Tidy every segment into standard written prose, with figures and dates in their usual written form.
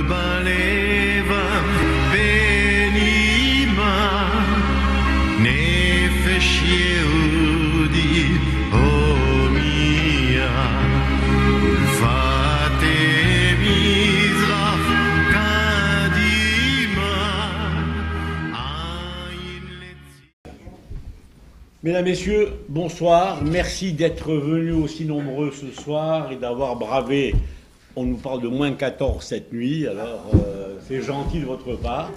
בלבם בנימה נפש יהודי הומיה ולפתי מזרח קדימה עין לצי. Mesdames, Messieurs, bonsoir. Merci d'être venus aussi nombreux ce soir et d'avoir bravé. On nous parle de moins 14 cette nuit, alors c'est gentil de votre part.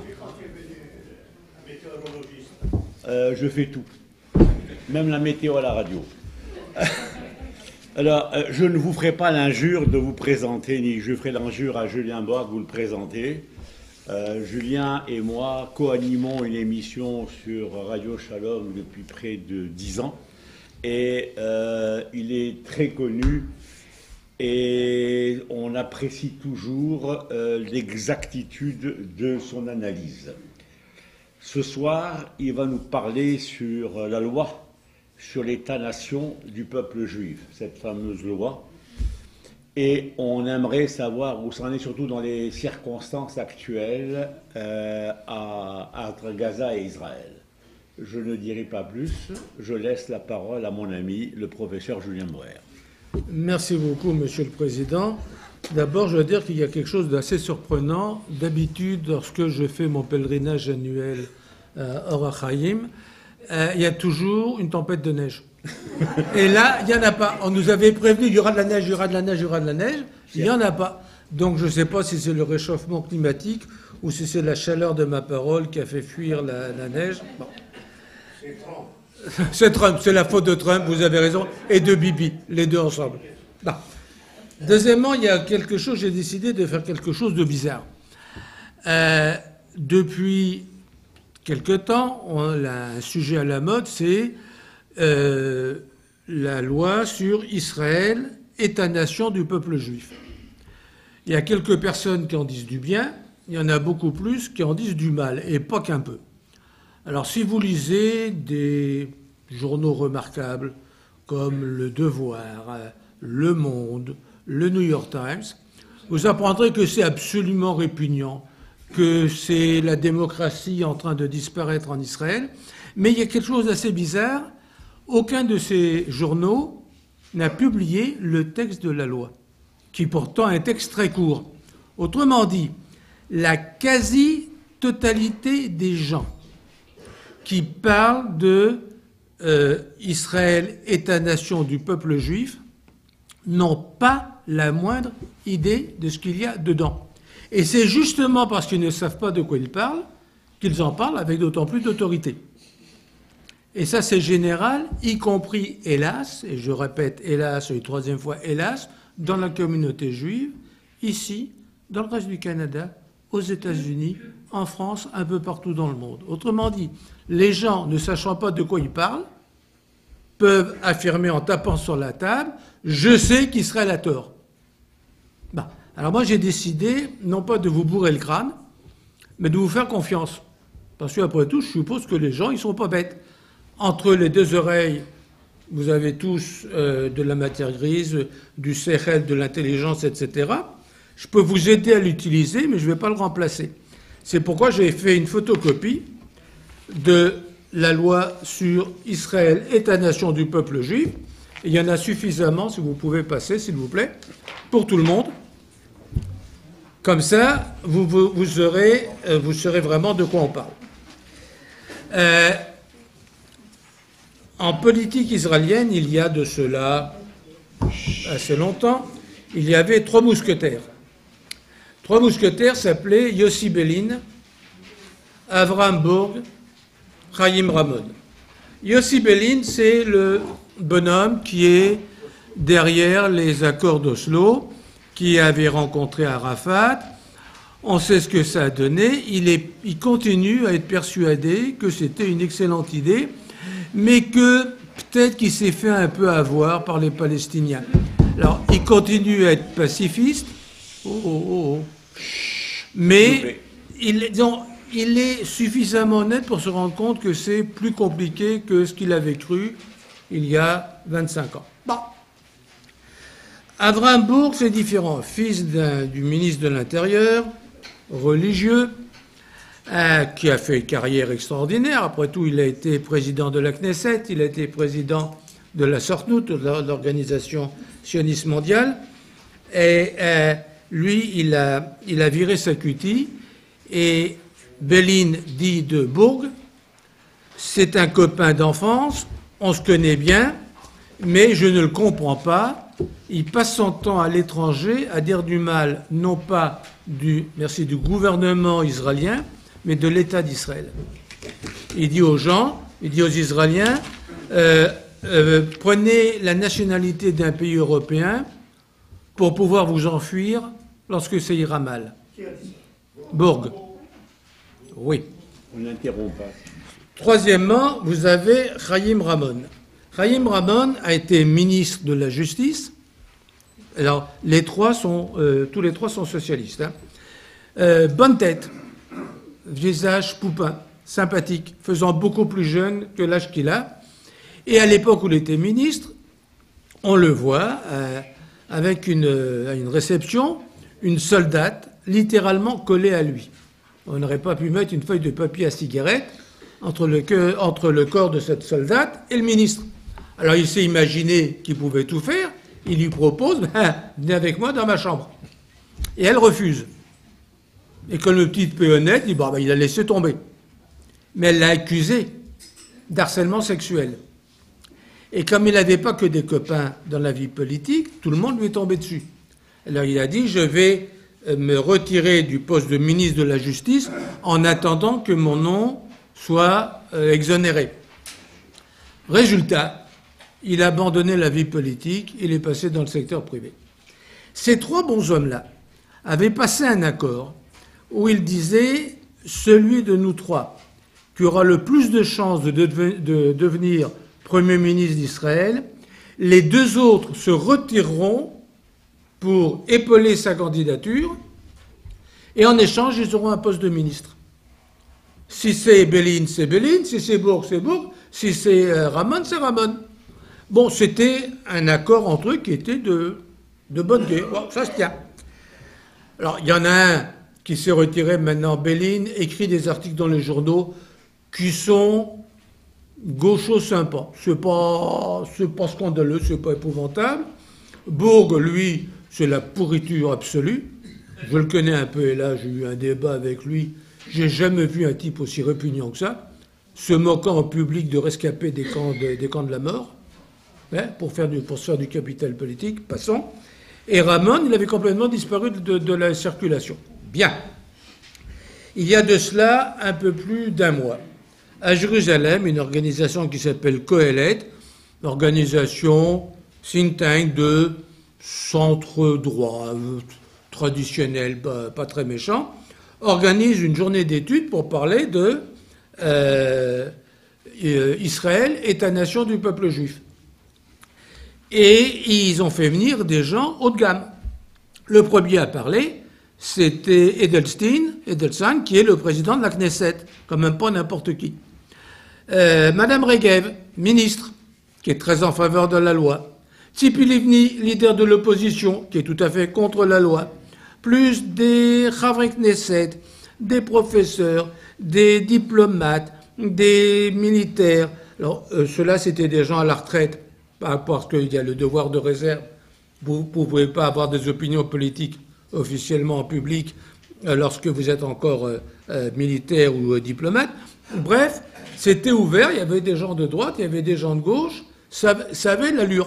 Je fais tout, même la météo à la radio. Alors, je ne vous ferai pas l'injure de vous présenter, ni je ferai l'injure à Julien Bois de vous le présenter. Julien et moi co-animons une émission sur Radio Shalom depuis près de 10 ans et il est très connu et on apprécie toujours l'exactitude de son analyse. Ce soir, il va nous parler sur la loi, sur l'état-nation du peuple juif, cette fameuse loi. Et on aimerait savoir où ça en est, surtout dans les circonstances actuelles entre Gaza et Israël. Je ne dirai pas plus, je laisse la parole à mon ami, le professeur Julien Boer. Merci beaucoup, Monsieur le Président. D'abord, je veux dire qu'il y a quelque chose d'assez surprenant. D'habitude, lorsque je fais mon pèlerinage annuel à Or HaChaim, il y a toujours une tempête de neige. Et là, il n'y en a pas. On nous avait prévenu, il y aura de la neige, il y aura de la neige, il y aura de la neige. Il n'y en a pas. Donc je ne sais pas si c'est le réchauffement climatique ou si c'est la chaleur de ma parole qui a fait fuir la neige. Bon. C'est Trump. C'est Trump, c'est la faute de Trump, vous avez raison, et de Bibi, les deux ensemble. Non. Deuxièmement, il y a quelque chose, j'ai décidé de faire quelque chose de bizarre. Depuis quelque temps, on a un sujet à la mode, c'est la loi sur Israël, État-nation du peuple juif. Il y a quelques personnes qui en disent du bien, il y en a beaucoup plus qui en disent du mal, et pas qu'un peu. Alors si vous lisez des journaux remarquables comme Le Devoir, Le Monde, le New York Times, vous apprendrez que c'est absolument répugnant, que c'est la démocratie en train de disparaître en Israël. Mais il y a quelque chose d'assez bizarre. Aucun de ces journaux n'a publié le texte de la loi, qui pourtant est un texte très court. Autrement dit, la quasi-totalité des gens qui parlent de Israël, État-nation du peuple juif, n'ont pas la moindre idée de ce qu'il y a dedans. Et c'est justement parce qu'ils ne savent pas de quoi ils parlent qu'ils en parlent avec d'autant plus d'autorité. Et ça, c'est général, y compris, hélas, et je répète, hélas, une troisième fois, hélas, dans la communauté juive, ici, dans le reste du Canada, aux États-Unis, en France, un peu partout dans le monde. Autrement dit, les gens, ne sachant pas de quoi ils parlent, peuvent affirmer en tapant sur la table « je sais qu'Israël a tort ». Bon. Alors moi, j'ai décidé, non pas de vous bourrer le crâne, mais de vous faire confiance. Parce qu'après tout, je suppose que les gens, ils ne sont pas bêtes. Entre les deux oreilles, vous avez tous de la matière grise, du sechel, de l'intelligence, etc. Je peux vous aider à l'utiliser, mais je ne vais pas le remplacer. C'est pourquoi j'ai fait une photocopie de la loi sur Israël, État-nation du peuple juif. Et il y en a suffisamment, si vous pouvez passer, s'il vous plaît, pour tout le monde. Comme ça, vous saurez vraiment de quoi on parle. En politique israélienne, il y a de cela assez longtemps, il y avait 3 mousquetaires. 3 mousquetaires s'appelaient Yossi Bellin, Avraham Burg, Chaim Ramon. Yossi Bellin, c'est le bonhomme qui est derrière les accords d'Oslo, qui avait rencontré Arafat. On sait ce que ça a donné. Il continue à être persuadé que c'était une excellente idée, mais que peut-être qu'il s'est fait un peu avoir par les Palestiniens. Alors, il continue à être pacifiste, mais il est suffisamment honnête pour se rendre compte que c'est plus compliqué que ce qu'il avait cru il y a 25 ans. Bon. Avraham Burg, c'est différent. Fils du ministre de l'Intérieur, religieux, qui a fait une carrière extraordinaire. Après tout, il a été président de la Knesset, il a été président de la Sortnout, de l'organisation sioniste mondiale. Et lui, il a viré sa cutie. Et Bélin dit de Bourg, c'est un copain d'enfance, on se connaît bien, mais je ne le comprends pas. Il passe son temps à l'étranger à dire du mal, non pas du gouvernement israélien, mais de l'État d'Israël. Il dit aux gens, il dit aux Israéliens, prenez la nationalité d'un pays européen pour pouvoir vous enfuir lorsque ça ira mal. Bourg. Oui. On n'interrompt pas. Troisièmement, vous avez Chaim Ramon. Chaim Ramon a été ministre de la Justice. Alors, tous les trois sont socialistes. Bonne tête, visage poupin, sympathique, faisant beaucoup plus jeune que l'âge qu'il a. Et à l'époque où il était ministre, on le voit avec à une réception, une soldate littéralement collée à lui. On n'aurait pas pu mettre une feuille de papier à cigarette entre le corps de cette soldate et le ministre. Alors il s'est imaginé qu'il pouvait tout faire. Il lui propose, venez avec moi dans ma chambre. Et elle refuse. Et comme le petit péonnette, il a laissé tomber. Mais elle l'a accusé d'harcèlement sexuel. Et comme il n'avait pas que des copains dans la vie politique, tout le monde lui est tombé dessus. Alors il a dit, je vais me retirer du poste de ministre de la Justice en attendant que mon nom soit exonéré. Résultat, il a abandonné la vie politique, il est passé dans le secteur privé. Ces trois bons hommes-là avaient passé un accord où ils disaient « celui de nous trois qui aura le plus de chances de devenir Premier ministre d'Israël, les deux autres se retireront pour épauler sa candidature et en échange, ils auront un poste de ministre. Si c'est Bélin, c'est Bélin, si c'est Bourg, c'est Bourg, si c'est Ramon, c'est Ramon. » Bon, c'était un accord entre eux qui était de bonne guerre. Bon, ça se tient. Alors, il y en a un qui s'est retiré maintenant, Bélin, écrit des articles dans les journaux qui sont gauchos sympas. C'est pas scandaleux, c'est pas épouvantable. Bourg, lui, c'est la pourriture absolue. Je le connais un peu et là, j'ai eu un débat avec lui. J'ai jamais vu un type aussi répugnant que ça, se moquant en public de rescapés des camps de la mort, hein, pour se faire du capital politique. Passons. Et Ramon, il avait complètement disparu de la circulation. Bien. Il y a de cela un peu plus d'un mois. À Jérusalem, une organisation qui s'appelle Kohelet, organisation think tank de centre droit, traditionnel, pas très méchant, organise une journée d'études pour parler de Israël, État-nation du peuple juif. Et ils ont fait venir des gens haut de gamme. Le premier à parler, c'était Edelstein, qui est le président de la Knesset, quand même pas n'importe qui. Madame Regev, ministre, qui est très en faveur de la loi. Tzipi Livni, leader de l'opposition, qui est tout à fait contre la loi. Plus des Chavrei Knesset, des professeurs, des diplomates, des militaires. Alors, ceux-là, c'était des gens à la retraite, parce qu'il y a le devoir de réserve. Vous ne pouvez pas avoir des opinions politiques officiellement en public lorsque vous êtes encore militaire ou diplomate. Bref, c'était ouvert, il y avait des gens de droite, il y avait des gens de gauche, ça avait l'allure.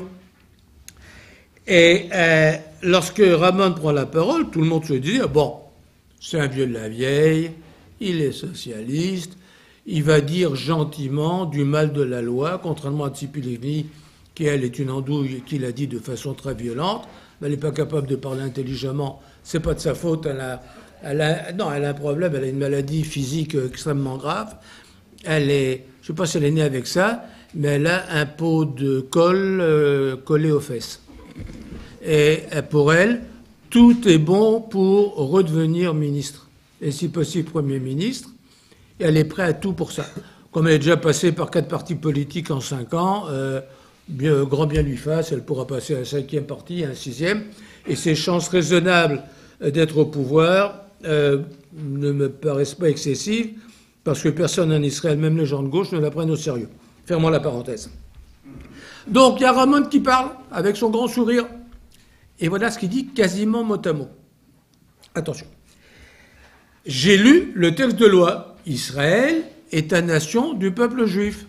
Et lorsque Ramon prend la parole, tout le monde se dit « bon, c'est un vieux de la vieille, il est socialiste, il va dire gentiment du mal de la loi, contrairement à Tzipi Livni, qui elle est une andouille et qui l'a dit de façon très violente, mais elle n'est pas capable de parler intelligemment, c'est pas de sa faute, elle a un problème, elle a une maladie physique extrêmement grave, je ne sais pas si elle est née avec ça, mais elle a un pot de colle collé aux fesses. Et pour elle, tout est bon pour redevenir ministre, et si possible Premier ministre, et elle est prête à tout pour ça. Comme elle est déjà passée par 4 partis politiques en 5 ans, grand bien lui fasse, elle pourra passer à un 5e parti, à un 6e, et ses chances raisonnables d'être au pouvoir ne me paraissent pas excessives, parce que personne en Israël, même les gens de gauche, ne la prennent au sérieux. Fermons la parenthèse. Donc, il y a Ramon qui parle, avec son grand sourire, et voilà ce qu'il dit quasiment mot à mot. Attention. J'ai lu le texte de loi. Israël est la nation du peuple juif.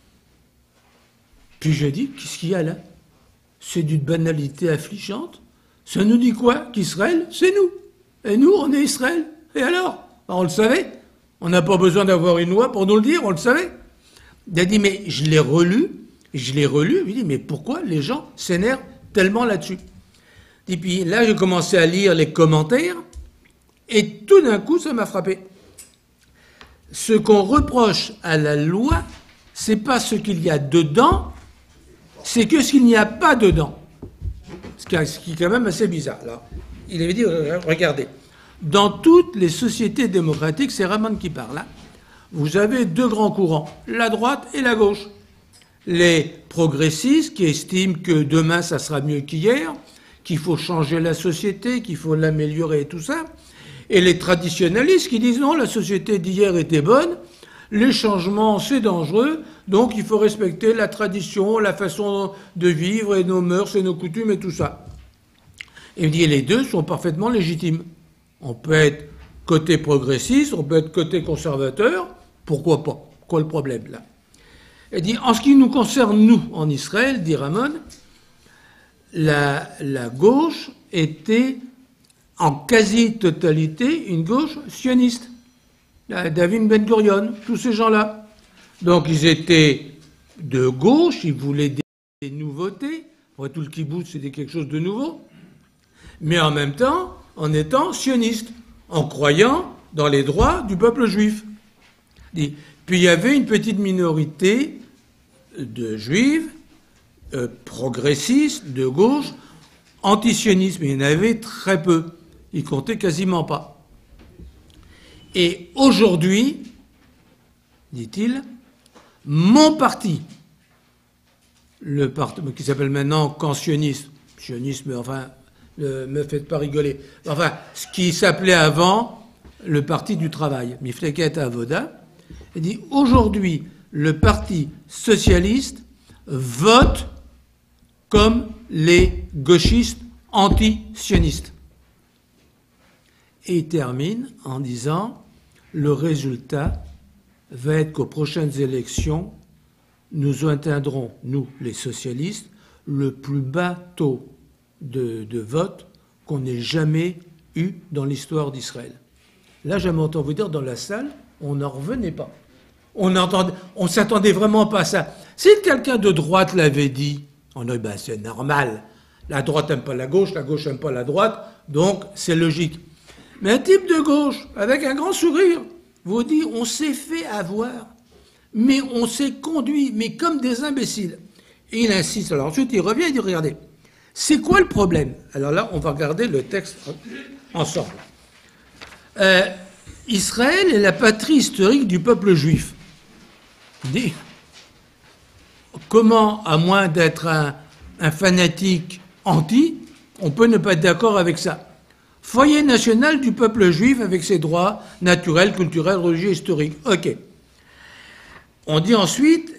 Puis j'ai dit, qu'est-ce qu'il y a là? C'est d'une banalité affligeante. Ça nous dit quoi? Qu'Israël, c'est nous. Et nous, on est Israël. Et alors? On le savait. On n'a pas besoin d'avoir une loi pour nous le dire, on le savait. Il a dit, mais je l'ai relu. Il dit, mais pourquoi les gens s'énervent tellement là-dessus? Et puis là, j'ai commencé à lire les commentaires, et tout d'un coup, ça m'a frappé. Ce qu'on reproche à la loi, c'est pas ce qu'il y a dedans, c'est que ce qu'il n'y a pas dedans. Ce qui est quand même assez bizarre. Alors, il avait dit, regardez, dans toutes les sociétés démocratiques, c'est Ramon qui parle, hein, vous avez deux grands courants, la droite et la gauche. Les progressistes qui estiment que demain, ça sera mieux qu'hier, qu'il faut changer la société, qu'il faut l'améliorer et tout ça, et les traditionnalistes qui disent non, la société d'hier était bonne, les changements c'est dangereux, donc il faut respecter la tradition, la façon de vivre et nos mœurs et nos coutumes et tout ça. Et il dit les deux sont parfaitement légitimes. On peut être côté progressiste, on peut être côté conservateur, pourquoi pas? Quoi le problème là? Il dit en ce qui nous concerne nous en Israël, dit Ramon, la gauche était en quasi-totalité une gauche sioniste. David Ben Gurion, tous ces gens-là. Donc ils étaient de gauche, ils voulaient des nouveautés. Après tout, le kibbutz, c'était quelque chose de nouveau. Mais en même temps, en étant sionistes, en croyant dans les droits du peuple juif. Puis il y avait une petite minorité de juifs progressistes, de gauche, antisionistes, mais il y en avait très peu. Ils comptaient quasiment pas. Et aujourd'hui, dit-il, mon parti, le parti qui s'appelle maintenant camp sioniste, mais enfin, ne me faites pas rigoler, enfin, ce qui s'appelait avant le parti du travail, Mifleket Avoda, il dit aujourd'hui, le parti socialiste vote comme les gauchistes anti-sionistes. Et il termine en disant le résultat va être qu'aux prochaines élections, nous atteindrons, nous les socialistes, le plus bas taux de vote qu'on ait jamais eu dans l'histoire d'Israël. Là, j'aimerais entendre vous dire, dans la salle, on n'en revenait pas. On s'attendait vraiment pas à ça. Si quelqu'un de droite l'avait dit, on aurait dit, ben, c'est normal. La droite n'aime pas la gauche n'aime pas la droite, donc c'est logique. Mais un type de gauche, avec un grand sourire, vous dit, on s'est fait avoir, mais on s'est conduit, mais comme des imbéciles. Et il insiste. Alors ensuite, il revient et dit, regardez, c'est quoi le problème? Alors là, on va regarder le texte ensemble. Israël est la patrie historique du peuple juif. Il dit, comment, à moins d'être un fanatique anti, on peut ne pas être d'accord avec ça? Foyer national du peuple juif avec ses droits naturels, culturels, religieux, historiques. OK. On dit ensuite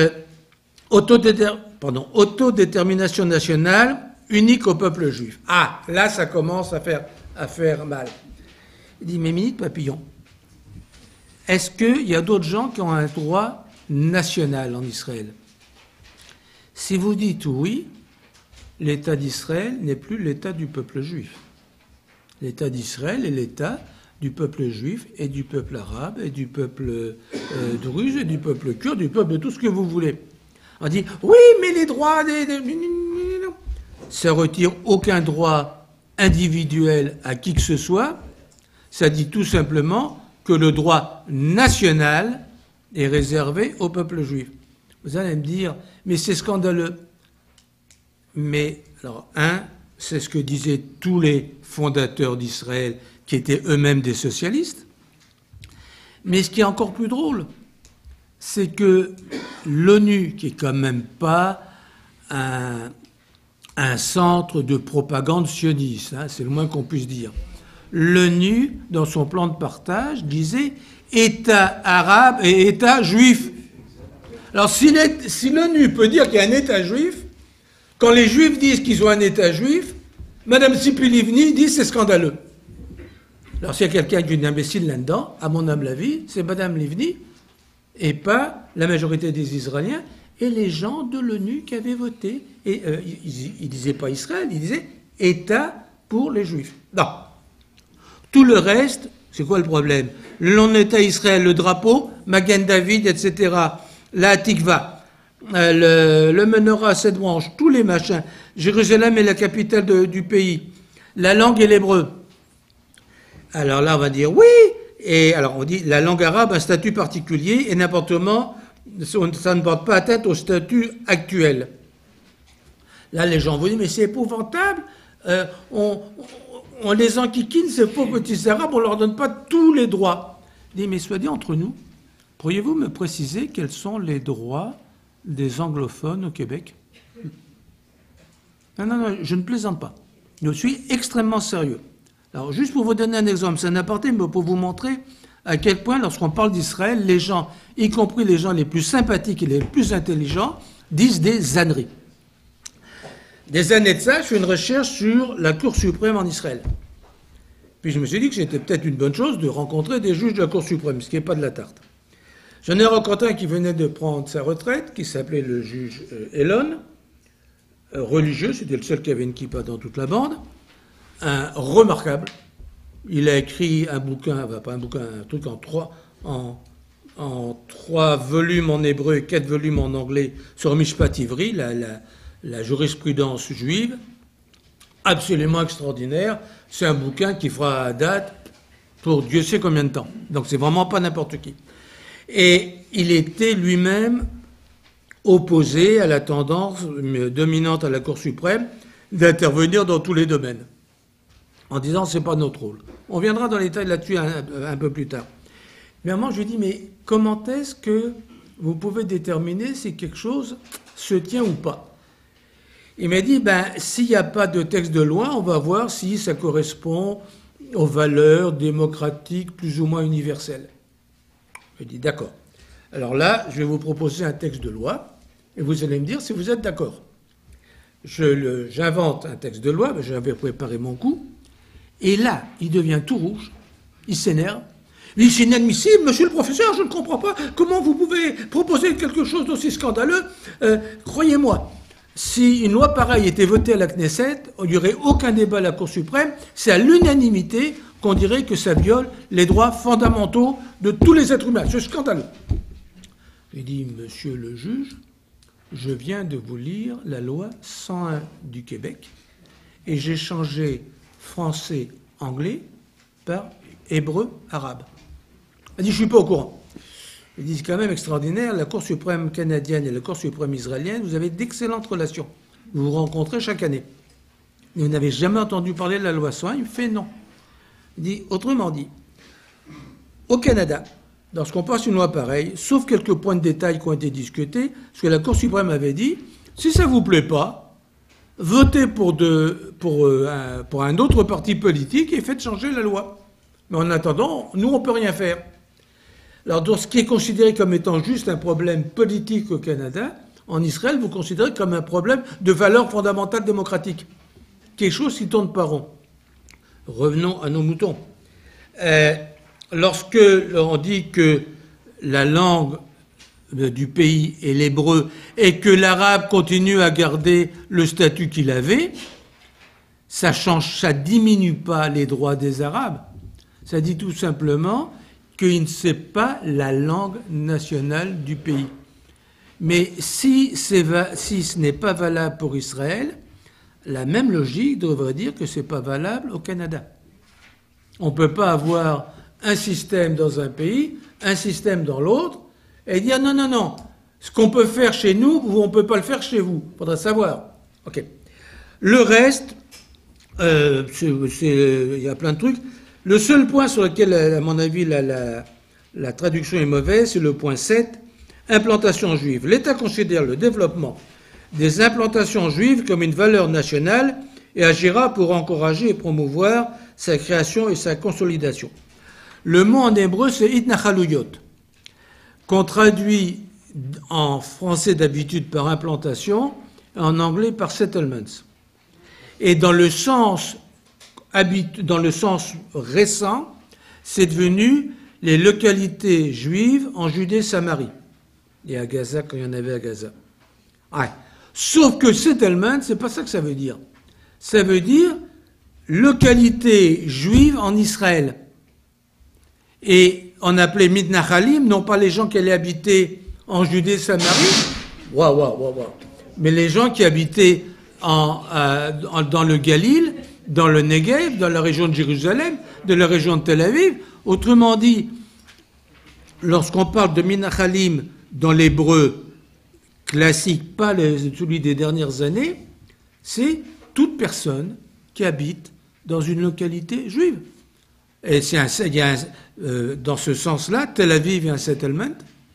autodétermination nationale unique au peuple juif. Ah, là, ça commence à faire mal. Il dit, mais minute papillon, est-ce qu'il y a d'autres gens qui ont un droit national en Israël? Si vous dites oui, l'État d'Israël n'est plus l'État du peuple juif. L'État d'Israël est l'État du peuple juif et du peuple arabe et du peuple druze et du peuple kurde, du peuple de tout ce que vous voulez. On dit, oui, mais les droits ça retire aucun droit individuel à qui que ce soit. Ça dit tout simplement que le droit national est réservé au peuple juif. Vous allez me dire, mais c'est scandaleux. Mais, alors, c'est ce que disaient tous les fondateurs d'Israël, qui étaient eux-mêmes des socialistes. Mais ce qui est encore plus drôle, c'est que l'ONU, qui est quand même pas un centre de propagande sioniste, hein, c'est le moins qu'on puisse dire, l'ONU, dans son plan de partage, disait État arabe et État juif. Alors, si l'ONU peut dire qu'il y a un État juif, quand les Juifs disent qu'ils ont un État juif, Mme Tzipi Livni dit c'est scandaleux. Alors, s'il y a quelqu'un qui est un imbécile là-dedans, à mon humble avis, c'est Mme Livni et pas la majorité des Israéliens et les gens de l'ONU qui avaient voté. Et ils ne disaient pas Israël, ils disaient État pour les Juifs. Non. Tout le reste, c'est quoi le problème? Le nom de l'État Israël, le drapeau, Magen David, etc., la Tikva, le menorah à 7 branches, tous les machins. Jérusalem est la capitale du pays. La langue est l'hébreu. Alors là, on va dire oui. Et alors on dit la langue arabe a un statut particulier et n'importe comment, ça ne porte pas atteinte au statut actuel. Là, les gens vous disent mais c'est épouvantable. On les enquiquine, ces pauvres petits arabes, on ne leur donne pas tous les droits. Je dis mais soit dit entre nous, pourriez-vous me préciser quels sont les droits des anglophones au Québec? Non, je ne plaisante pas. Je suis extrêmement sérieux. Alors, juste pour vous donner un exemple, c'est un aparté, mais pour vous montrer à quel point, lorsqu'on parle d'Israël, les gens, y compris les gens les plus sympathiques et les plus intelligents, disent des âneries. Des années de ça, je fais une recherche sur la Cour suprême en Israël. Puis je me suis dit que c'était peut-être une bonne chose de rencontrer des juges de la Cour suprême, ce qui n'est pas de la tarte. J'en ai rencontré un qui venait de prendre sa retraite, qui s'appelait le juge Elon, religieux, c'était le seul qui avait une kippa dans toute la bande, un remarquable. Il a écrit un bouquin, pas un bouquin, un truc en 3 volumes en hébreu et 4 volumes en anglais sur Mishpat Ivri, la jurisprudence juive, absolument extraordinaire. C'est un bouquin qui fera date pour Dieu sait combien de temps. Donc c'est vraiment pas n'importe qui. Et il était lui-même opposé à la tendance dominante à la Cour suprême d'intervenir dans tous les domaines, en disant c'est pas notre rôle. On viendra dans les détails là-dessus un peu plus tard. Mais à un moment, je lui dis, mais comment est-ce que vous pouvez déterminer si quelque chose se tient ou pas? Il m'a dit, s'il n'y a pas de texte de loi, on va voir si ça correspond aux valeurs démocratiques plus ou moins universelles. Je lui dis, d'accord. Alors là, je vais vous proposer un texte de loi, et vous allez me dire si vous êtes d'accord. J'invente un texte de loi, j'avais préparé mon coup, et là, il devient tout rouge, il s'énerve. Il dit, c'est inadmissible, monsieur le professeur, je ne comprends pas comment vous pouvez proposer quelque chose d'aussi scandaleux. Croyez-moi, si une loi pareille était votée à la Knesset, il n'y aurait aucun débat à la Cour suprême, c'est à l'unanimité qu'on dirait que ça viole les droits fondamentaux de tous les êtres humains. C'est scandaleux. Il dit, monsieur le juge, je viens de vous lire la loi 101 du Québec et j'ai changé français-anglais par hébreu-arabe. Il dit, je ne suis pas au courant. Il dit, c'est quand même extraordinaire, la Cour suprême canadienne et la Cour suprême israélienne, vous avez d'excellentes relations. Vous vous rencontrez chaque année. Vous n'avez jamais entendu parler de la loi 101? Il me fait non. Il dit, autrement dit, au Canada, lorsqu'on passe une loi pareille, sauf quelques points de détail qui ont été discutés, ce que la Cour suprême avait dit, si ça ne vous plaît pas, votez pour un autre parti politique et faites changer la loi. Mais en attendant, nous, on ne peut rien faire. Alors, dans ce qui est considéré comme étant juste un problème politique au Canada, en Israël, vous considérez comme un problème de valeur fondamentale démocratique. Quelque chose qui tourne pas rond. Revenons à nos moutons. Lorsque on dit que la langue du pays est l'hébreu et que l'arabe continue à garder le statut qu'il avait, ça diminue pas les droits des arabes. Ça dit tout simplement qu'il ne sait pas la langue nationale du pays. Mais si ce n'est pas valable pour Israël, la même logique devrait dire que ce n'est pas valable au Canada. On ne peut pas avoir un système dans un pays, un système dans l'autre, et dire non, ce qu'on peut faire chez nous, on ne peut pas le faire chez vous. Il faudra savoir. Ok. Le reste, il y a plein de trucs. Le seul point sur lequel, à mon avis, la traduction est mauvaise, c'est le point 7, implantation juive. L'État considère le développement des implantations juives comme une valeur nationale et agira pour encourager et promouvoir sa création et sa consolidation. Le mot en hébreu, c'est itnachaluyot, qu'on traduit en français d'habitude par implantation, et en anglais par settlements. Et dans le sens récent, c'est devenu les localités juives en Judée-Samarie. Et à Gaza, quand il y en avait à Gaza. Ouais. Sauf que settlement, c'est pas ça que ça veut dire. Ça veut dire localité juive en Israël. Et on appelait Mitnachalim, non pas les gens qui allaient habiter en Judée-Samarie, mais les gens qui habitaient dans le Galil, dans le Negev, dans la région de Jérusalem, de la région de Tel Aviv. Autrement dit, lorsqu'on parle de Mitnachalim dans l'hébreu classique, pas celui des dernières années, c'est toute personne qui habite dans une localité juive. Et dans ce sens-là, Tel Aviv est un settlement,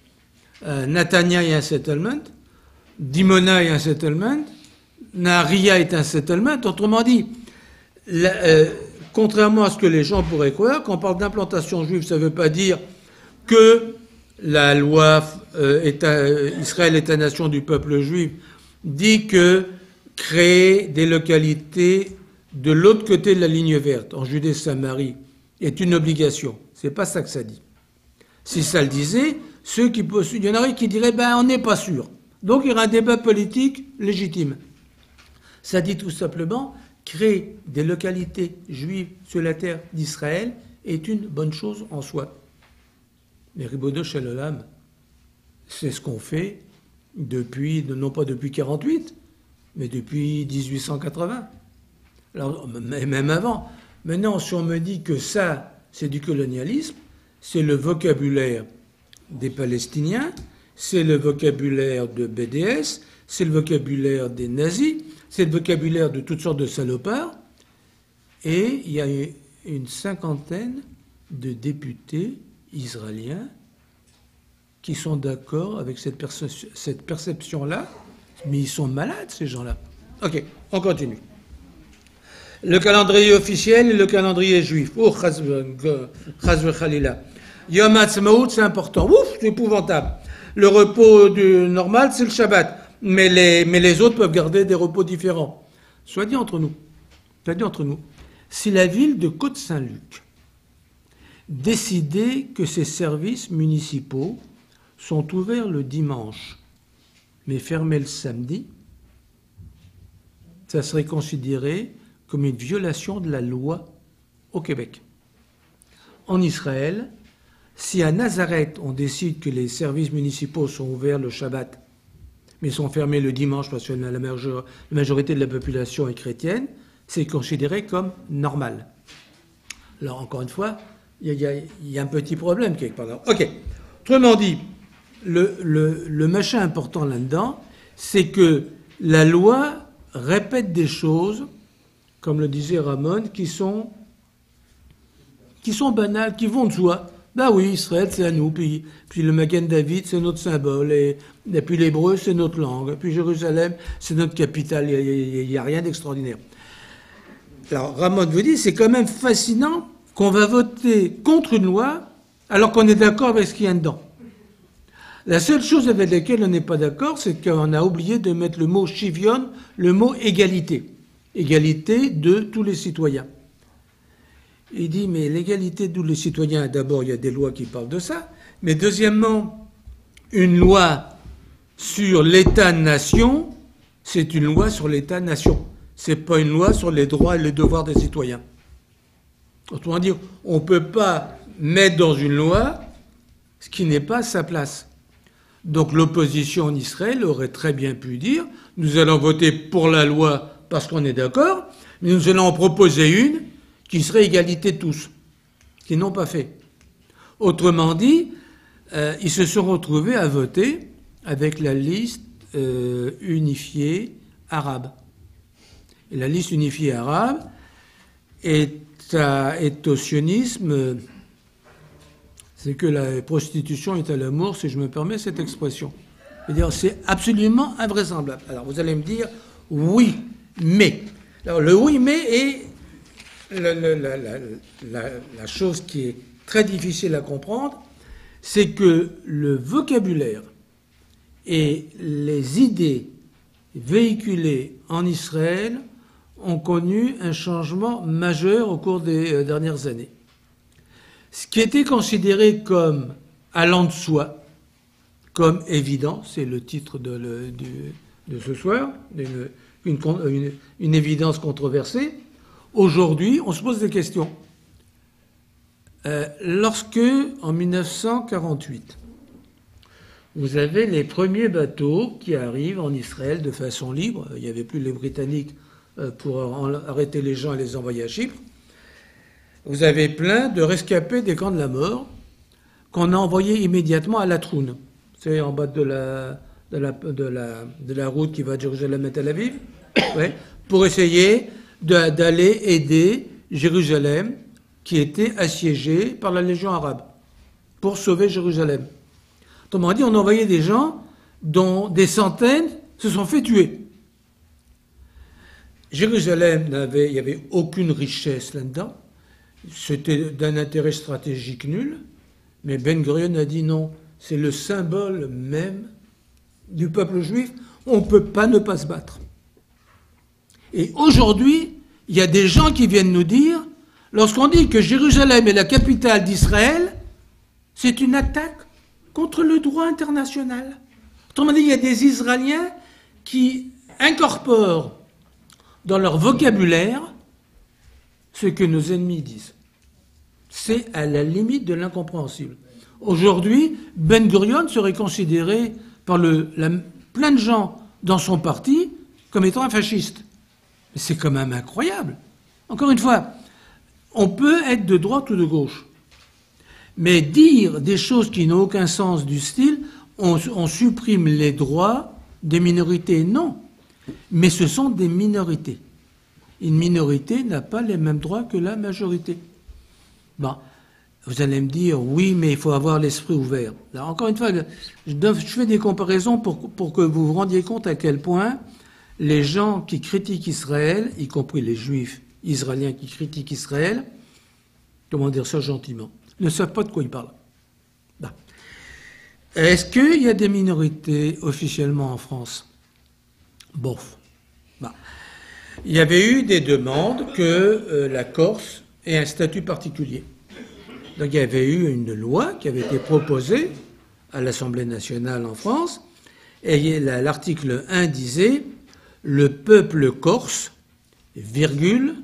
Netanya est un settlement, Dimona est un settlement, Nahariya est un settlement. Autrement dit, contrairement à ce que les gens pourraient croire, quand on parle d'implantation juive, ça ne veut pas dire que la loi Israël État-nation du peuple juif dit que créer des localités de l'autre côté de la ligne verte, en Judée-Samarie, est une obligation. C'est pas ça que ça dit. Si ça le disait, il y en aurait qui diraient on n'est pas sûr. Donc il y aura un débat politique légitime. Ça dit tout simplement créer des localités juives sur la terre d'Israël est une bonne chose en soi. Mais Ribono Shel Olam, c'est ce qu'on fait depuis, non pas depuis 1948, mais depuis 1880. Alors, même avant. Maintenant, si on me dit que ça, c'est du colonialisme, c'est le vocabulaire des Palestiniens, c'est le vocabulaire de BDS, c'est le vocabulaire des nazis, c'est le vocabulaire de toutes sortes de salopards, et il y a une cinquantaine de députés israéliens qui sont d'accord avec cette perception-là, mais ils sont malades, ces gens-là. Ok, on continue. Le calendrier officiel et le calendrier juif. Oh, chaz v'chalila. Yom Ha'atzmaut, c'est important. Ouf, c'est épouvantable. Le repos normal, c'est le Shabbat. Mais les autres peuvent garder des repos différents. Soit dit entre nous. Si la ville de Côte-Saint-Luc décidait que ses services municipaux sont ouverts le dimanche, mais fermés le samedi, ça serait considéré comme une violation de la loi au Québec. En Israël, si à Nazareth, on décide que les services municipaux sont ouverts le Shabbat, mais sont fermés le dimanche parce que la majorité de la population est chrétienne, c'est considéré comme normal. Alors, encore une fois, il y a un petit problème quelque part. Ok. Autrement dit, le machin important là-dedans, c'est que la loi répète des choses, comme le disait Ramon, qui sont banales, qui vont de soi. Ben oui, Israël, c'est à nous, puis le Magen David, c'est notre symbole, et puis l'hébreu, c'est notre langue, et puis Jérusalem, c'est notre capitale, il n'y a rien d'extraordinaire. Alors, Ramon vous dit, c'est quand même fascinant qu'on va voter contre une loi alors qu'on est d'accord avec ce qu'il y a dedans. La seule chose avec laquelle on n'est pas d'accord, c'est qu'on a oublié de mettre le mot shivyon, le mot égalité. Égalité de tous les citoyens. Il dit, mais l'égalité de tous les citoyens, d'abord, il y a des lois qui parlent de ça, mais deuxièmement, une loi sur l'État-nation, c'est une loi sur l'État-nation. C'est pas une loi sur les droits et les devoirs des citoyens. Autrement dire, on ne peut pas mettre dans une loi ce qui n'est pas sa place. Donc l'opposition en Israël aurait très bien pu dire, nous allons voter pour la loi parce qu'on est d'accord, mais nous allons en proposer une qui serait égalité de tous, qu'ils n'ont pas fait. Autrement dit, ils se sont retrouvés à voter avec la liste unifiée arabe. Et la liste unifiée arabe est au sionisme, c'est que la prostitution est à l'amour, si je me permets cette expression. C'est-à-dire, c'est absolument invraisemblable. Alors vous allez me dire, oui, mais Alors, le oui mais est la chose qui est très difficile à comprendre, c'est que le vocabulaire et les idées véhiculées en Israël ont connu un changement majeur au cours des dernières années. Ce qui était considéré comme allant de soi, comme évident, c'est le titre de ce soir, une évidence controversée, aujourd'hui, on se pose des questions. Lorsque, en 1948, vous avez les premiers bateaux qui arrivent en Israël de façon libre, il n'y avait plus les Britanniques pour arrêter les gens et les envoyer à Chypre, vous avez plein de rescapés des camps de la mort qu'on a envoyés immédiatement à Latroun. C'est en bas de la route qui va de Jérusalem à Tel Aviv, ouais, pour essayer d'aller aider Jérusalem, qui était assiégée par la Légion arabe, pour sauver Jérusalem. Autrement dit, on envoyait des gens dont des centaines se sont fait tuer. Jérusalem il n'y avait aucune richesse là-dedans. C'était d'un intérêt stratégique nul. Mais Ben Gurion a dit non, c'est le symbole même du peuple juif. On ne peut pas ne pas se battre. Et aujourd'hui, il y a des gens qui viennent nous dire, lorsqu'on dit que Jérusalem est la capitale d'Israël, c'est une attaque contre le droit international. Autrement dit, il y a des Israéliens qui incorporent dans leur vocabulaire ce que nos ennemis disent. C'est à la limite de l'incompréhensible. Aujourd'hui, Ben Gurion serait considéré par plein de gens dans son parti comme étant un fasciste. Mais c'est quand même incroyable. Encore une fois, on peut être de droite ou de gauche. Mais dire des choses qui n'ont aucun sens du style, on supprime les droits des minorités, non. Mais ce sont des minorités. Une minorité n'a pas les mêmes droits que la majorité. Bon, vous allez me dire, oui, mais il faut avoir l'esprit ouvert. Alors, encore une fois, je fais des comparaisons pour que vous vous rendiez compte à quel point les gens qui critiquent Israël, y compris les juifs israéliens qui critiquent Israël, comment dire ça gentiment, ne savent pas de quoi ils parlent. Bon. Est-ce qu'il y a des minorités officiellement en France? Bof. Bon. Il y avait eu des demandes que la Corse ait un statut particulier. Donc il y avait eu une loi qui avait été proposée à l'Assemblée nationale en France, et l'article 1 disait « Le peuple corse, virgule,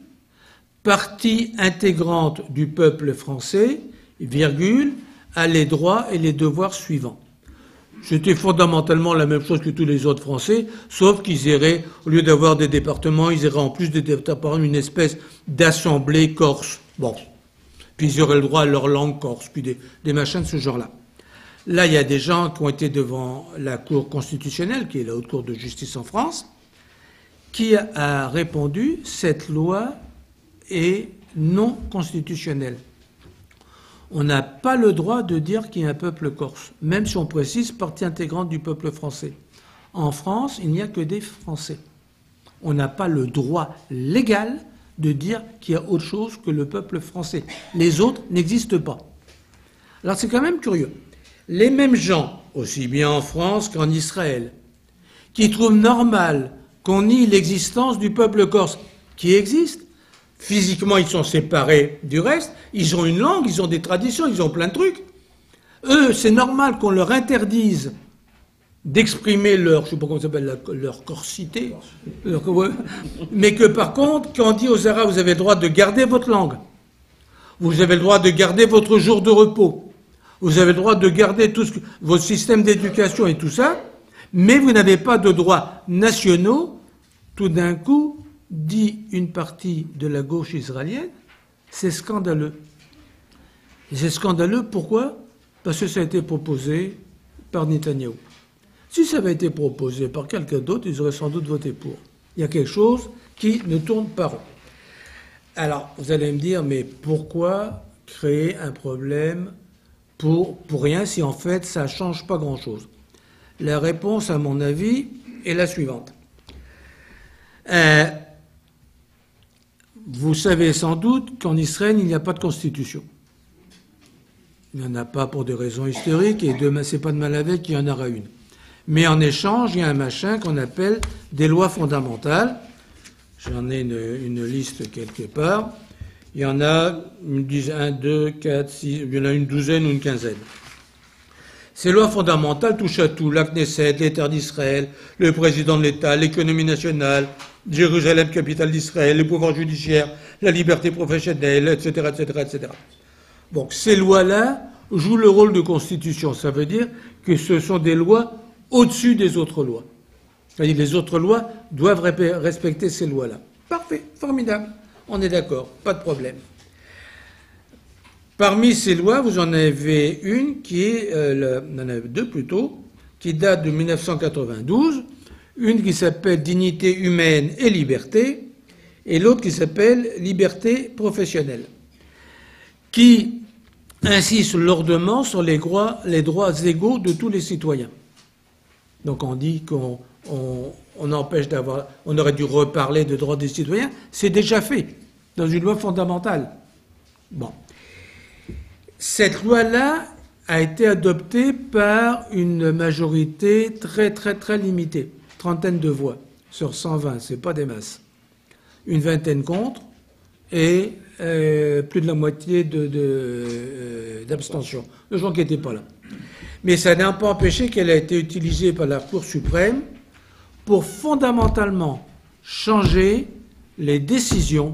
partie intégrante du peuple français, virgule, a les droits et les devoirs suivants. » C'était fondamentalement la même chose que tous les autres Français, sauf qu'ils iraient, au lieu d'avoir des départements, ils iraient en plus des départements une espèce d'assemblée corse. Bon. Puis ils auraient le droit à leur langue corse, puis des machins de ce genre-là. Là, il y a des gens qui ont été devant la Cour constitutionnelle, qui est la haute cour de justice en France, qui a répondu « Cette loi est non constitutionnelle. On n'a pas le droit de dire qu'il y a un peuple corse, même si on précise partie intégrante du peuple français. En France, il n'y a que des Français. On n'a pas le droit légal de dire qu'il y a autre chose que le peuple français. Les autres n'existent pas. » Alors c'est quand même curieux. Les mêmes gens, aussi bien en France qu'en Israël, qui trouvent normal qu'on nie l'existence du peuple corse, qui existe. Physiquement, ils sont séparés du reste, ils ont une langue, ils ont des traditions, ils ont plein de trucs. Eux, c'est normal qu'on leur interdise d'exprimer leur, je ne sais pas comment ça s'appelle, leur corsité, mais que par contre, quand on dit aux Arabes, vous avez le droit de garder votre langue, vous avez le droit de garder votre jour de repos, vous avez le droit de garder votre système d'éducation et tout ça, mais vous n'avez pas de droits nationaux, tout d'un coup, dit une partie de la gauche israélienne, c'est scandaleux. Et c'est scandaleux, pourquoi? Parce que ça a été proposé par Netanyahou. Si ça avait été proposé par quelqu'un d'autre, ils auraient sans doute voté pour. Il y a quelque chose qui ne tourne pas rond. Alors, vous allez me dire, mais pourquoi créer un problème pour rien si en fait ça ne change pas grand-chose? La réponse, à mon avis, est la suivante. vous savez sans doute qu'en Israël, il n'y a pas de constitution. Il n'y en a pas pour des raisons historiques, et demain, c'est pas de mal avec qu'il y en aura une. Mais en échange, il y a un machin qu'on appelle des lois fondamentales. J'en ai une liste quelque part. Il y en a une dizaine, 1, 2, 4, 6, il y en a une douzaine ou une quinzaine. Ces lois fondamentales touchent à tout, la Knesset, l'État d'Israël, le président de l'État, l'économie nationale, Jérusalem, capitale d'Israël, le pouvoir judiciaire, la liberté professionnelle, etc., etc., etc. Donc ces lois-là jouent le rôle de constitution. Ça veut dire que ce sont des lois au-dessus des autres lois. C'est-à-dire que les autres lois doivent respecter ces lois-là. Parfait, formidable. On est d'accord, pas de problème. Parmi ces lois, vous en avez une qui est, vous en avez deux plutôt, qui date de 1992, une qui s'appelle Dignité humaine et liberté, et l'autre qui s'appelle Liberté professionnelle, qui insiste lourdement sur les droits égaux de tous les citoyens. Donc on dit qu'on empêche d'avoir, on aurait dû reparler de droits des citoyens, c'est déjà fait dans une loi fondamentale. Bon. Cette loi-là a été adoptée par une majorité très très très limitée, trentaine de voix sur 120, c'est pas des masses. Une vingtaine contre et plus de la moitié d'abstention, de gens qui n'étaient pas là. Mais ça n'a pas empêché qu'elle a été utilisée par la Cour suprême pour fondamentalement changer les décisions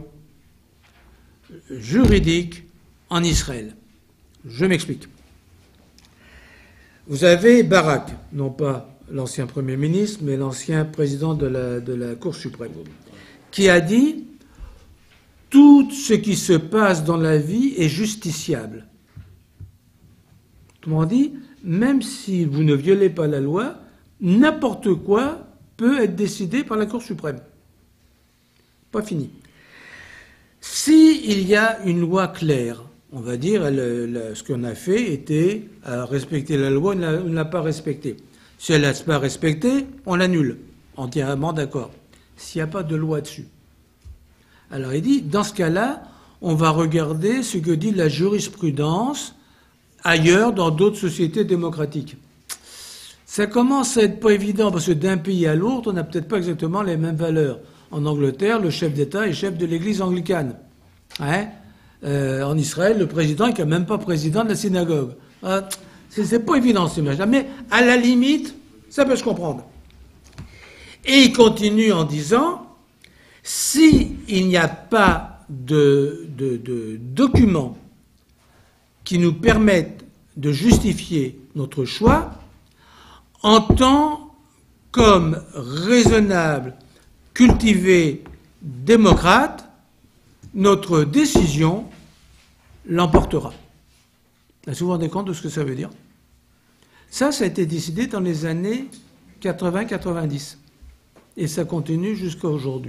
juridiques en Israël. Je m'explique. Vous avez Barak, non pas l'ancien Premier ministre, mais l'ancien président de la Cour suprême, qui a dit « Tout ce qui se passe dans la vie est justiciable ». Autrement dit, même si vous ne violez pas la loi, n'importe quoi peut être décidé par la Cour suprême. Pas fini. S'il y a une loi claire, on va dire, ce qu'on a fait était à respecter la loi, on ne l'a pas respectée. Si elle ne l'a pas respectée, on l'annule. Entièrement d'accord. S'il n'y a pas de loi dessus. Alors il dit, dans ce cas-là, on va regarder ce que dit la jurisprudence ailleurs, dans d'autres sociétés démocratiques. Ça commence à être pas évident, parce que d'un pays à l'autre, on n'a peut-être pas exactement les mêmes valeurs. En Angleterre, le chef d'État est chef de l'église anglicane. Hein? En Israël, le président n'est quand même pas président de la synagogue. C'est pas évident, cette image-là, mais à la limite, ça peut se comprendre. Et il continue en disant, s'il n'y a pas de documents qui nous permettent de justifier notre choix, en tant comme raisonnable, cultivé, démocrate, notre décision l'emportera. Est-ce que vous vous rendez compte de ce que ça veut dire? Ça a été décidé dans les années 80-90. Et ça continue jusqu'à aujourd'hui.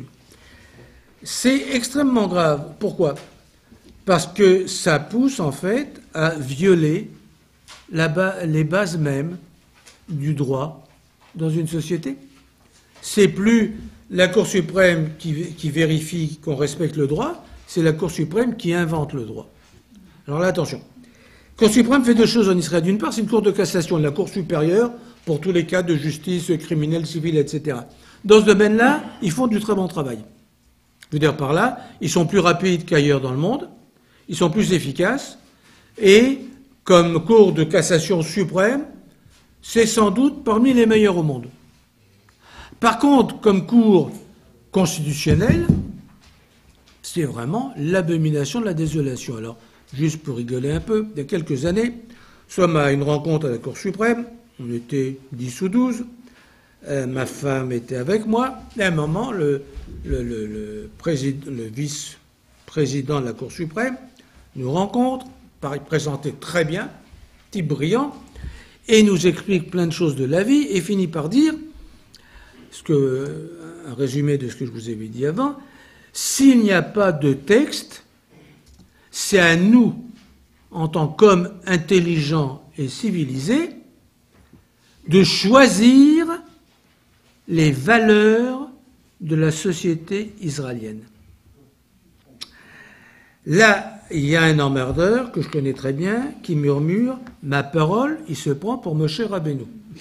C'est extrêmement grave. Pourquoi? Parce que ça pousse en fait à violer les bases mêmes du droit dans une société. C'est plus la Cour suprême qui vérifie qu'on respecte le droit, c'est la Cour suprême qui invente le droit. Alors là, attention. La Cour suprême fait deux choses en Israël. D'une part, c'est une cour de cassation, la Cour supérieure, pour tous les cas de justice criminelle, civile, etc. Dans ce domaine-là, ils font du très bon travail. Je veux dire par là, ils sont plus rapides qu'ailleurs dans le monde, ils sont plus efficaces, et comme cour de cassation suprême, c'est sans doute parmi les meilleurs au monde. Par contre, comme cour constitutionnelle, c'est vraiment l'abomination de la désolation. Alors, juste pour rigoler un peu, il y a quelques années, nous sommes à une rencontre à la Cour suprême, on était 10 ou 12, ma femme était avec moi, et à un moment, le vice-président de la Cour suprême nous rencontre, paraît présenté très bien, type brillant, et nous explique plein de choses de la vie, et finit par dire, un résumé de ce que je vous avais dit avant, s'il n'y a pas de texte, c'est à nous, en tant qu'hommes intelligents et civilisés, de choisir les valeurs de la société israélienne. Là, il y a un emmerdeur que je connais très bien qui murmure « Ma parole, il se prend pour Moshe Rabbeinu ».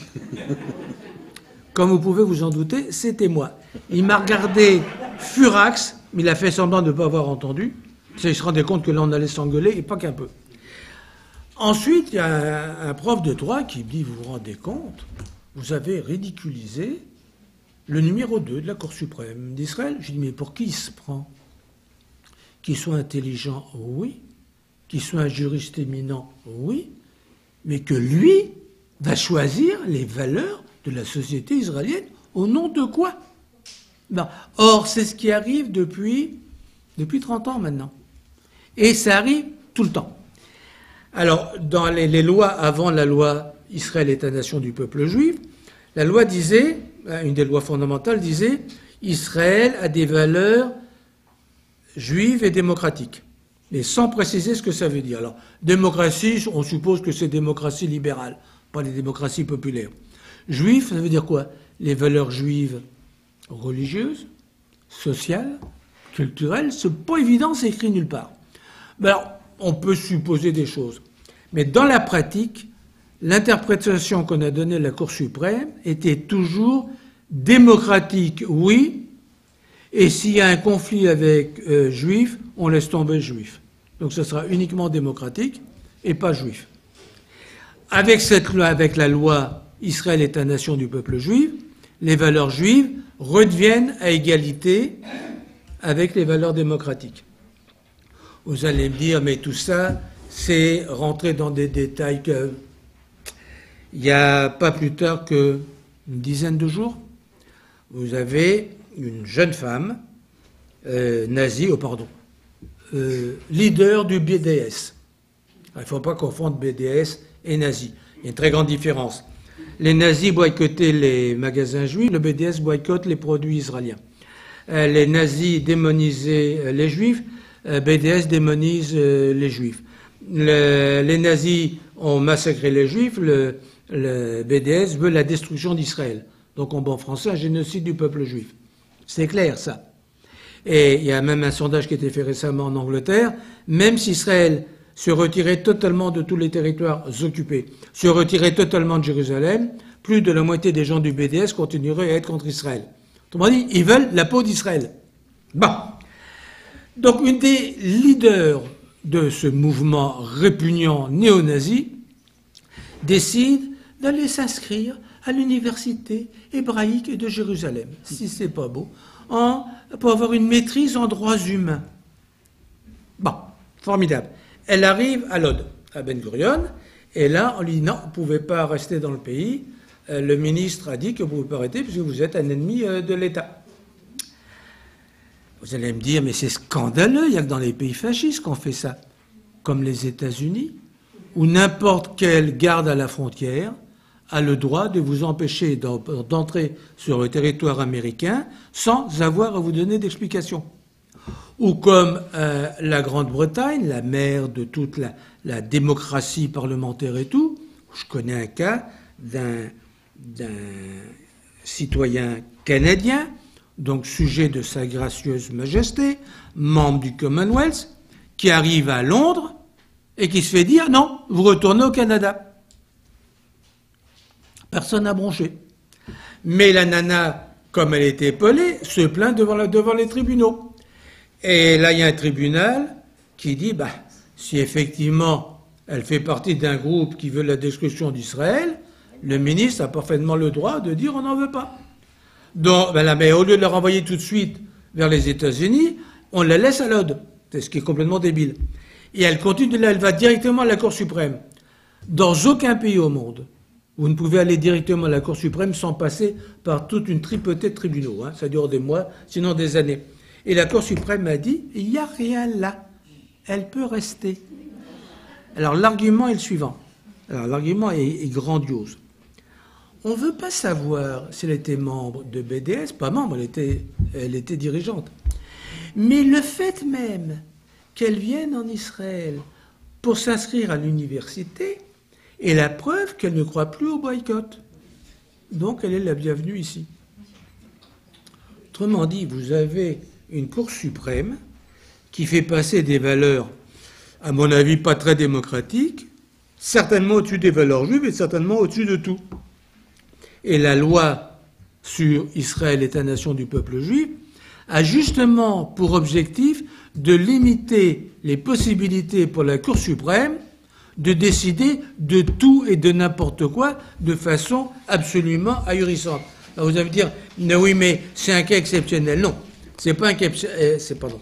Comme vous pouvez vous en douter, c'était moi. Il m'a regardé furax, mais il a fait semblant de ne pas avoir entendu. Il se rendait compte que là, on allait s'engueuler, et pas qu'un peu. Ensuite, il y a un prof de droit qui me dit « Vous vous rendez compte ? Vous avez ridiculisé le numéro 2 de la Cour suprême d'Israël. » Je dis « Mais pour qui il se prend ? Qu'il soit intelligent, oui. Qu'il soit un juriste éminent, oui. Mais que lui va choisir les valeurs de la société israélienne au nom de quoi ? Ben, or, c'est ce qui arrive depuis 30 ans maintenant. Et ça arrive tout le temps. Alors, dans les lois avant la loi Israël, État-nation du peuple juif, la loi disait, une des lois fondamentales disait, Israël a des valeurs juives et démocratiques. Mais sans préciser ce que ça veut dire. Alors, démocratie, on suppose que c'est démocratie libérale, pas les démocraties populaires. Juif, ça veut dire quoi ? Les valeurs juives religieuses, sociales, culturelles, c'est pas évident, c'est écrit nulle part. Ben alors, on peut supposer des choses. Mais dans la pratique, l'interprétation qu'on a donnée à la Cour suprême était toujours démocratique, oui, et s'il y a un conflit avec juifs, on laisse tomber juif. Donc ce sera uniquement démocratique et pas juif. Avec cette loi, avec la loi Israël est la nation du peuple juif, les valeurs juives redeviennent à égalité avec les valeurs démocratiques. Vous allez me dire, mais tout ça, c'est rentrer dans des détails que... Il n'y a pas plus tard qu'une dizaine de jours, vous avez une jeune femme, nazie, leader du BDS. Il ne faut pas confondre BDS et nazi. Il y a une très grande différence. Les nazis boycottaient les magasins juifs, le BDS boycotte les produits israéliens. Les nazis démonisaient les juifs, BDS démonise les juifs. Les nazis ont massacré les juifs, le BDS veut la destruction d'Israël. Donc en bon français, un génocide du peuple juif. C'est clair, ça. Et il y a même un sondage qui a été fait récemment en Angleterre, même si Israël se retirait totalement de tous les territoires occupés, se retirait totalement de Jérusalem, plus de la moitié des gens du BDS continueraient à être contre Israël. Autrement dit, ils veulent la peau d'Israël. Bon. Donc une des leaders de ce mouvement répugnant néo-nazi décide d'aller s'inscrire à l'université hébraïque de Jérusalem, si c'est pas beau, pour avoir une maîtrise en droits humains. Bon, formidable. Elle arrive à Lod, à Ben Gurion, et là, on lui dit non, vous ne pouvez pas rester dans le pays. Le ministre a dit que vous ne pouvez pas arrêter puisque vous êtes un ennemi de l'État. Vous allez me dire, mais c'est scandaleux, il n'y a que dans les pays fascistes qu'on fait ça, comme les États-Unis, où n'importe quel garde à la frontière a le droit de vous empêcher d'entrer sur le territoire américain sans avoir à vous donner d'explication. Ou comme la Grande-Bretagne, la mère de toute la démocratie parlementaire et tout, je connais un cas d'un citoyen canadien, donc sujet de sa gracieuse majesté, membre du Commonwealth, qui arrive à Londres et qui se fait dire « Non, vous retournez au Canada ». Personne n'a bronché. Mais la nana, comme elle était épaulée, se plaint devant les tribunaux. Et là, il y a un tribunal qui dit bah, si effectivement elle fait partie d'un groupe qui veut la destruction d'Israël, le ministre a parfaitement le droit de dire on n'en veut pas. Donc, ben là, mais au lieu de la renvoyer tout de suite vers les États-Unis, on la laisse à Lod. C'est ce qui est complètement débile. Et elle continue, là, elle va directement à la Cour suprême. Dans aucun pays au monde, vous ne pouvez aller directement à la Cour suprême sans passer par toute une tripotée de tribunaux. Hein. Ça dure des mois, sinon des années. Et la Cour suprême a dit, il n'y a rien là. Elle peut rester. Alors l'argument est le suivant. Alors l'argument est grandiose. On ne veut pas savoir si elle était membre de BDS, pas membre, elle était dirigeante. Mais le fait même qu'elle vienne en Israël pour s'inscrire à l'université est la preuve qu'elle ne croit plus au boycott. Donc elle est la bienvenue ici. Autrement dit, vous avez une Cour suprême qui fait passer des valeurs, à mon avis, pas très démocratiques, certainement au-dessus des valeurs juives et certainement au-dessus de tout. Et la loi sur Israël, État-nation du peuple juif, a justement pour objectif de limiter les possibilités pour la Cour suprême de décider de tout et de n'importe quoi de façon absolument ahurissante. Alors vous allez me dire, oui, mais c'est un cas exceptionnel. Non, c'est pas un cas pardon.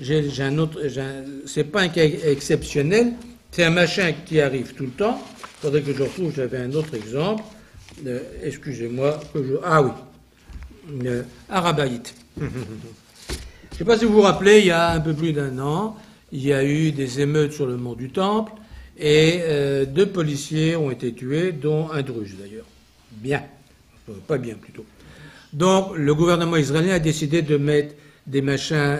C'est pas un cas exceptionnel, c'est un machin qui arrive tout le temps. Il faudrait que je retrouve, j'avais un autre exemple. Excusez-moi, ah oui, Arabaït. Je ne sais pas si vous vous rappelez, il y a un peu plus d'un an, il y a eu des émeutes sur le mont du Temple et 2 policiers ont été tués, dont un druze d'ailleurs. Bien. Pas bien plutôt. Donc le gouvernement israélien a décidé de mettre des machins,